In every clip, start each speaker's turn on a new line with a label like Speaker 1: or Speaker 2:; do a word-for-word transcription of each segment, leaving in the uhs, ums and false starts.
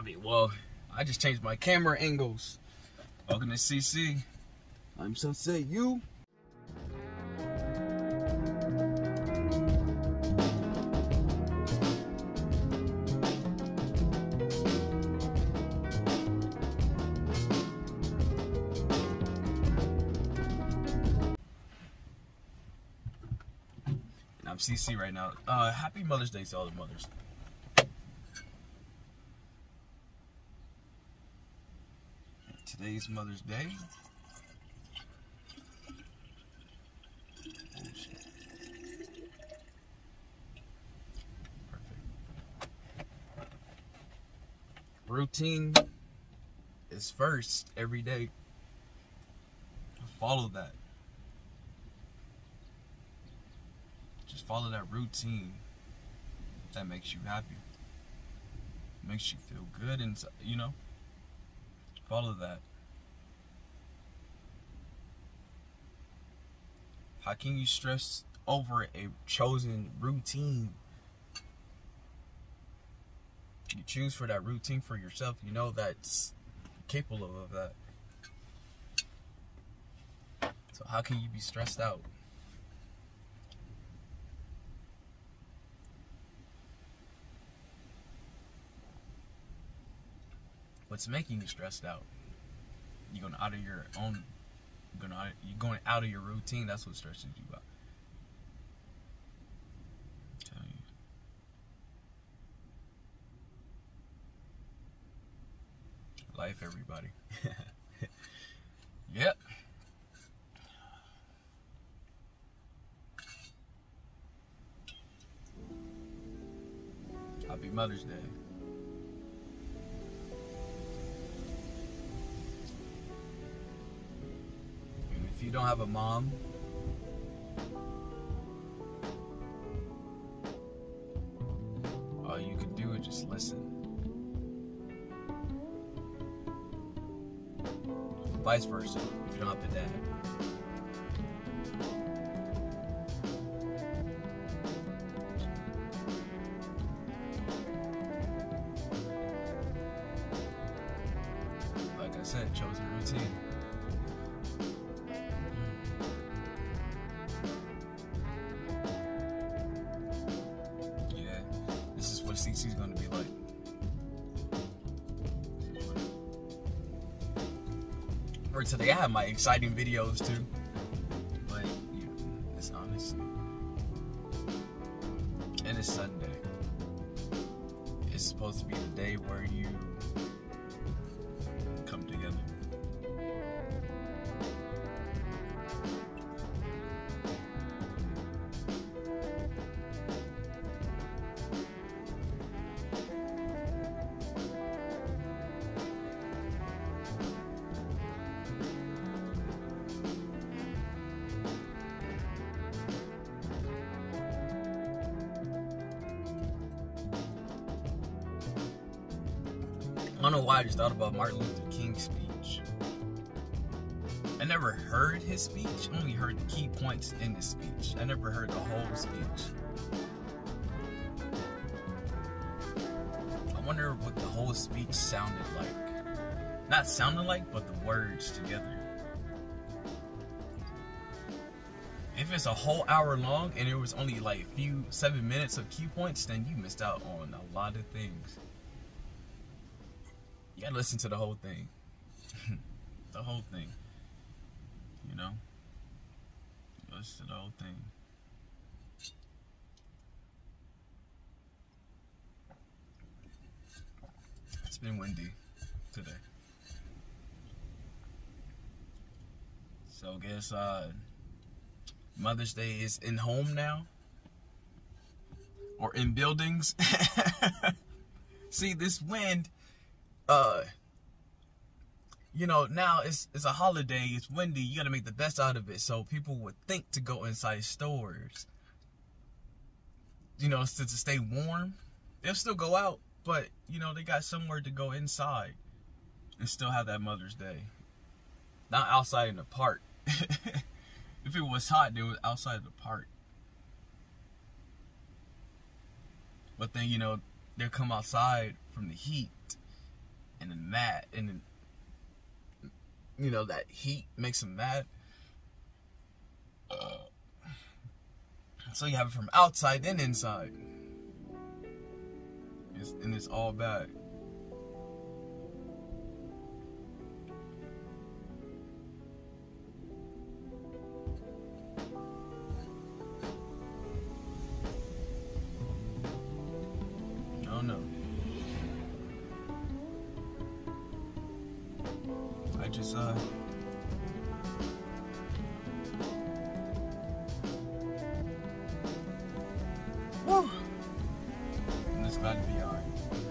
Speaker 1: I mean, well, I just changed my camera angles. Welcome to C C. I'm Sensei. You? And I'm C C right now. Uh, happy Mother's Day to all the mothers. Today's Mother's Day. Oh, shit. Perfect. Routine is first every day. Follow that. Just follow that routine that makes you happy. Makes you feel good, and you know, follow that. How can you stress over a chosen routine? You choose for that routine for yourself. You know that's capable of that. So how can you be stressed out? What's making you stressed out? You're going out of your own. You're going out, you're going out of your routine. That's what stresses you out. I'm telling you. Life, everybody. Yep. Happy Mother's Day. And if you don't have a mom, all you can do is just listen. Vice versa, if you don't have a dad. Like I said, chosen routine. Yeah, this is what C C is going to be like. For today, I have my exciting videos too, but you know, it's honestly, and it's Sunday. It's supposed to be the day where you come together. I don't know why I just thought about Martin Luther King's speech. I never heard his speech, I only heard the key points in the speech. I never heard the whole speech. I wonder what the whole speech sounded like. Not sounded like, but the words together. If it's a whole hour long and it was only like a few, seven minutes of key points, then you missed out on a lot of things. You gotta listen to the whole thing. The whole thing. You know? Listen to the whole thing. It's been windy today. So I guess uh, Mother's Day is in home now. Or in buildings. See, this wind... Uh, you know, now it's it's a holiday, it's windy, you gotta make the best out of it, so people would think to go inside stores, you know, to, to stay warm. They'll still go out, but, you know, they got somewhere to go inside and still have that Mother's Day. Not outside in the park. If it was hot, they was outside of the park. But then, you know, they'll come outside from the heat and then mad, and then, you know, that heat makes them mad. Uh, so you have it from outside and inside. It's, and it's all bad. Oh no. I just, uh, woo! I'm just glad to be alright.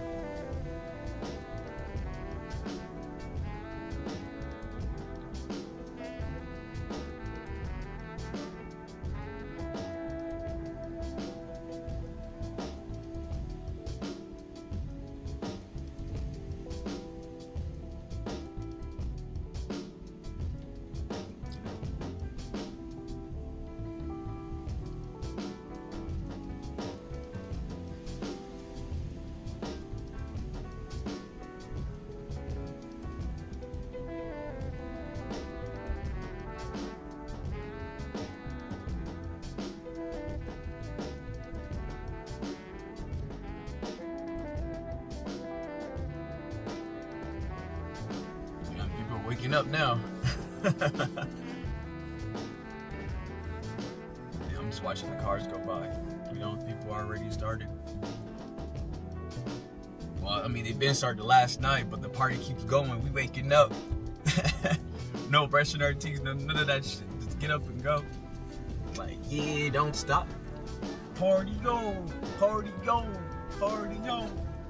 Speaker 1: Waking up now. Yeah, I'm just watching the cars go by. You know, people already started. Well, I mean, they've been started last night, but the party keeps going. We waking up. No brushing our teeth, none, none of that shit. Just get up and go. Like, yeah, don't stop. Party go, party go, party go.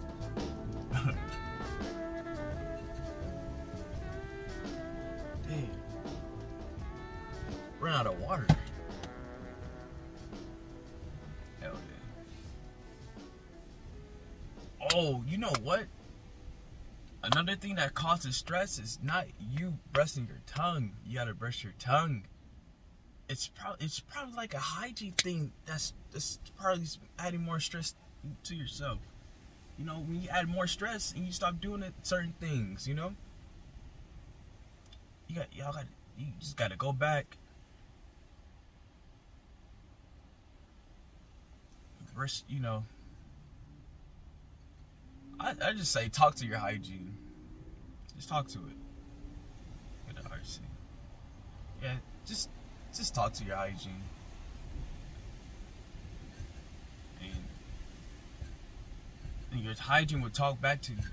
Speaker 1: Run out of water. Hell yeah. Oh, you know what? Another thing that causes stress is not you brushing your tongue. You gotta brush your tongue. It's probably it's probably like a hygiene thing. That's that's probably adding more stress to yourself. You know, when you add more stress and you stop doing it, certain things. You know, you got y'all got you just gotta go back. You know, I, I just say talk to your hygiene. Just talk to it. With the R C. Yeah, just just talk to your hygiene. And, and your hygiene will talk back to you.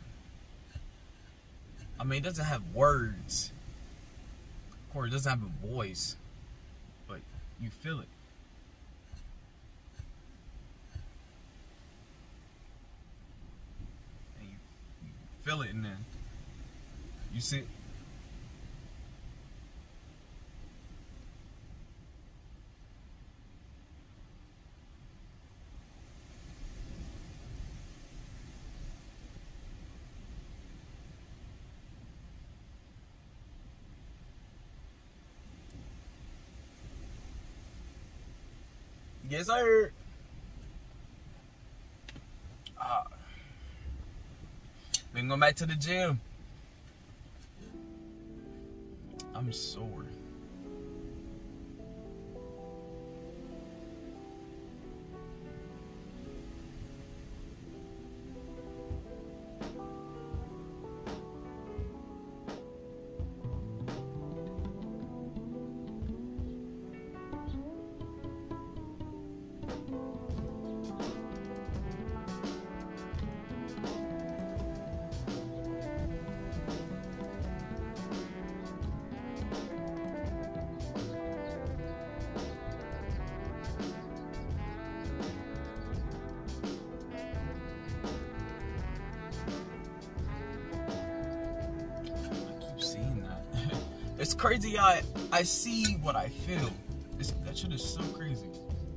Speaker 1: I mean, it doesn't have words. Of course, it doesn't have a voice. But you feel it. Feel it, and then you see. Yes, sir. Ah. Been going back to the gym. I'm sore. It's crazy. I I see what I feel. It's, that shit is so crazy.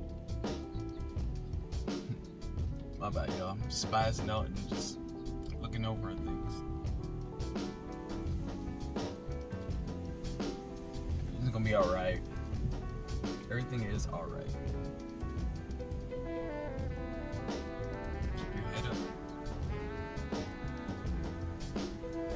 Speaker 1: My bad, y'all. I'm spazzing out and just looking over at things. It's gonna be alright. Everything is alright. Keep your head up.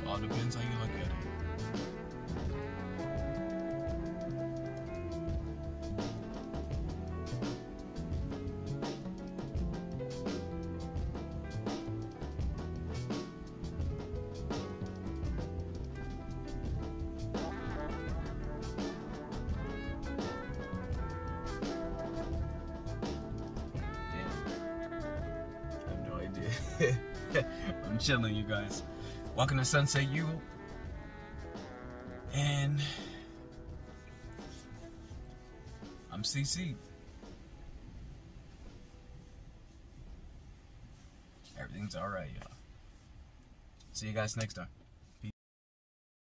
Speaker 1: All depends how you look at it. I'm chilling, you guys. Welcome to Sunset U. And I'm C C. Everything's alright, y'all. See you guys next time.